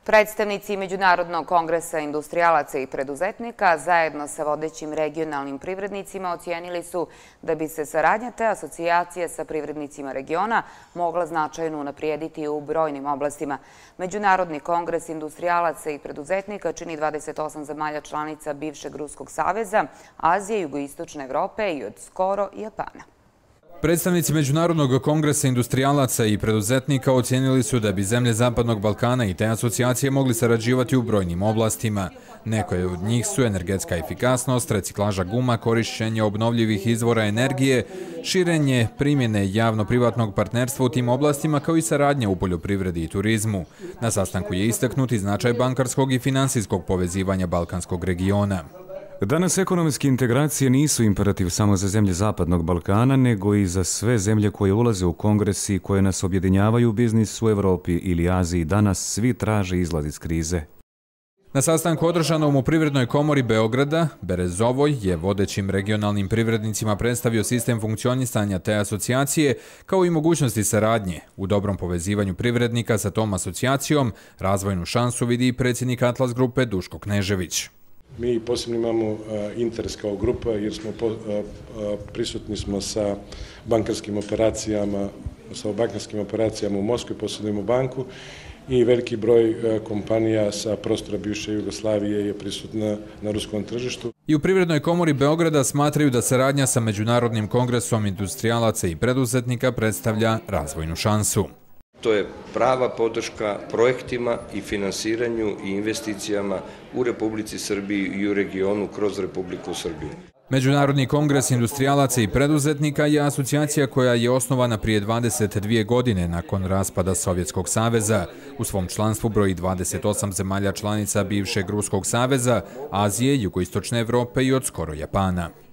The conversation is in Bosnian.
Predstavnici Međunarodnog kongresa industrijalaca i preduzetnika zajedno sa vodećim regionalnim privrednicima ocijenili su da bi se saradnja te asocijacije sa privrednicima regiona mogla značajno unaprijediti u brojnim oblastima. Međunarodni kongres industrijalaca i preduzetnika čini 28 zemalja članica bivšeg Ruskog saveza, Azije, Jugoistočne Evrope i od skoro Japana. Predstavnici Međunarodnog kongresa industrijalaca i preduzetnika ocijenili su da bi zemlje Zapadnog Balkana i te asocijacije mogli sarađivati u brojnim oblastima. Neko od njih su energetska efikasnost, reciklaža guma, korišćenje obnovljivih izvora energije, širenje primjene javno-privatnog partnerstva u tim oblastima kao i saradnja u poljoprivredi i turizmu. Na sastanku je istaknuti značaj bankarskog i finansijskog povezivanja balkanskog regiona. Danas ekonomske integracije nisu imperativ samo za zemlje Zapadnog Balkana, nego i za sve zemlje koje ulaze u kongres i koje nas objedinjavaju u biznisu u Evropi ili Aziji. Danas svi traže izlaz iz krize. Na sastanku održanom u Privrednoj komori Beograda, Berezovoj je vodećim regionalnim privrednicima predstavio sistem funkcionisanja te asocijacije kao i mogućnosti saradnje. U dobrom povezivanju privrednika sa tom asocijacijom razvojnu šansu vidi i predsjednik Atlas grupe Duško Knežević. Mi posebno imamo interes kao grupa jer smo prisutni smo sa bankarskim operacijama u Moskvi, posjedujemo banku i veliki broj kompanija sa prostora bivše Jugoslavije je prisutna na ruskom tržištu. I u Privrednoj komori Beograda smatraju da saradnja sa Međunarodnim kongresom industrijalaca i preduzetnika predstavlja razvojnu šansu. To je prava podrška projektima i finansiranju i investicijama u Republici Srbiji i u regionu kroz Republiku Srbiju. Međunarodni kongres industrijalaca i preduzetnika je asocijacija koja je osnovana prije 22 godine nakon raspada Sovjetskog saveza. U svom članstvu broji 28 zemalja članica bivšeg Ruskog saveza, Azije, Jugoistočne Evrope i od skoro Japana.